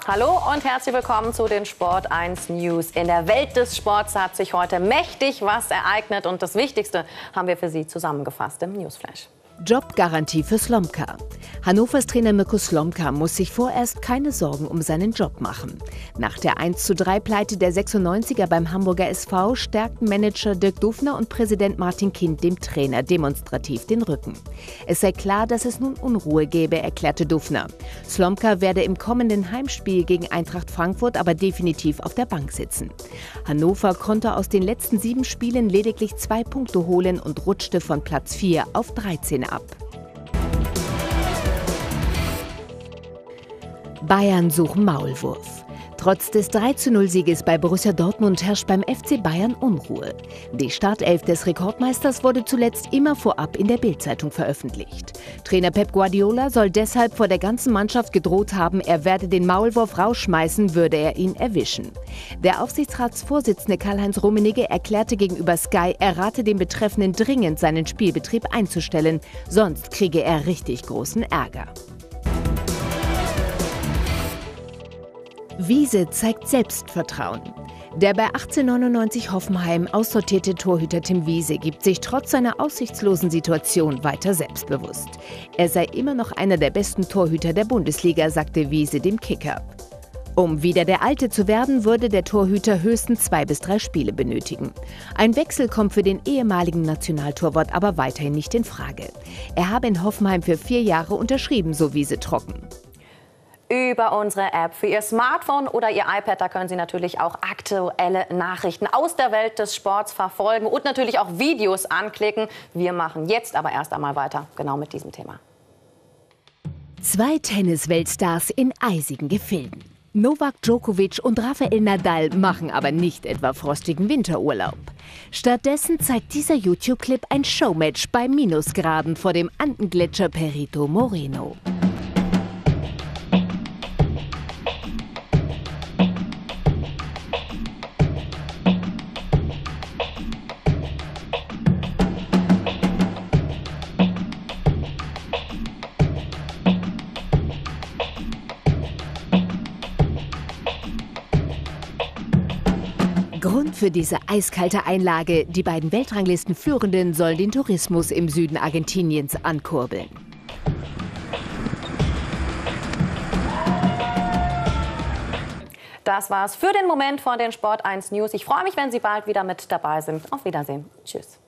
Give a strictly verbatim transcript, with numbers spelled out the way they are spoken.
Hallo und herzlich willkommen zu den Sport eins News. In der Welt des Sports hat sich heute mächtig was ereignet und das Wichtigste haben wir für Sie zusammengefasst im Newsflash. Jobgarantie für Slomka. Hannovers Trainer Mirko Slomka muss sich vorerst keine Sorgen um seinen Job machen. Nach der eins zu drei Pleite der sechsundneunziger beim Hamburger S V stärkten Manager Dirk Dufner und Präsident Martin Kind dem Trainer demonstrativ den Rücken. Es sei klar, dass es nun Unruhe gäbe, erklärte Dufner. Slomka werde im kommenden Heimspiel gegen Eintracht Frankfurt aber definitiv auf der Bank sitzen. Hannover konnte aus den letzten sieben Spielen lediglich zwei Punkte holen und rutschte von Platz vier auf dreizehn ab. Bayern suchen Maulwurf. Trotz des drei zu null Sieges bei Borussia Dortmund herrscht beim F C Bayern Unruhe. Die Startelf des Rekordmeisters wurde zuletzt immer vorab in der Bild-Zeitung veröffentlicht. Trainer Pep Guardiola soll deshalb vor der ganzen Mannschaft gedroht haben, er werde den Maulwurf rausschmeißen, würde er ihn erwischen. Der Aufsichtsratsvorsitzende Karl-Heinz Rummenigge erklärte gegenüber Sky, er rate dem Betreffenden dringend, seinen Spielbetrieb einzustellen, sonst kriege er richtig großen Ärger. Wiese zeigt Selbstvertrauen. Der bei achtzehnhundertneunundneunzig Hoffenheim aussortierte Torhüter Tim Wiese gibt sich trotz seiner aussichtslosen Situation weiter selbstbewusst. Er sei immer noch einer der besten Torhüter der Bundesliga, sagte Wiese dem Kicker. Um wieder der Alte zu werden, würde der Torhüter höchstens zwei bis drei Spiele benötigen. Ein Wechsel kommt für den ehemaligen Nationaltorwart aber weiterhin nicht in Frage. Er habe in Hoffenheim für vier Jahre unterschrieben, so Wiese trocken. Über unsere App für Ihr Smartphone oder Ihr iPad, da können Sie natürlich auch aktuelle Nachrichten aus der Welt des Sports verfolgen und natürlich auch Videos anklicken. Wir machen jetzt aber erst einmal weiter, genau mit diesem Thema. Zwei Tennis-Weltstars in eisigen Gefilden. Novak Djokovic und Rafael Nadal machen aber nicht etwa frostigen Winterurlaub. Stattdessen zeigt dieser YouTube-Clip ein Showmatch bei Minusgraden vor dem Andengletscher Perito Moreno. Grund für diese eiskalte Einlage: die beiden Weltranglistenführenden sollen den Tourismus im Süden Argentiniens ankurbeln. Das war's für den Moment von den Sport eins News. Ich freue mich, wenn Sie bald wieder mit dabei sind. Auf Wiedersehen. Tschüss.